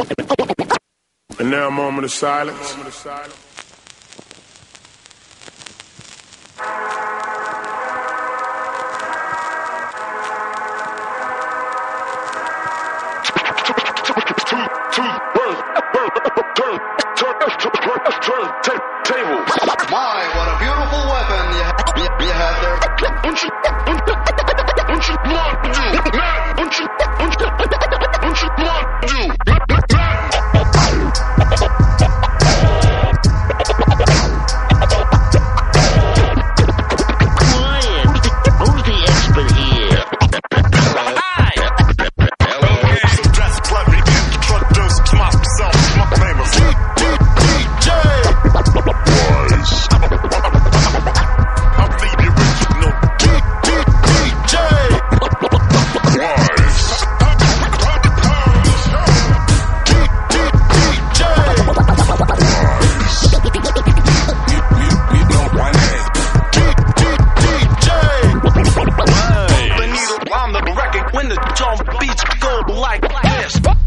And now a moment of silence. My, what a beautiful weapon you have there. Who's the expert here? Hi! Okay, so just let me introduce myself. My name is DJ Wise. I'm the original DJ Wise. You know my name. DJ. I'm the record when the drum beats go like this.